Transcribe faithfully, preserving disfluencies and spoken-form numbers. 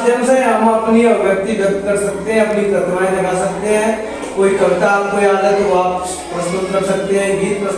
माध्यम से हम अपनी अभिव्यक्ति व्यक्त कर सकते हैं, अपनी प्रतिभाएं दिखा सकते हैं। कोई कविता आपको याद है तो आप प्रस्तुत कर सकते हैं, गीत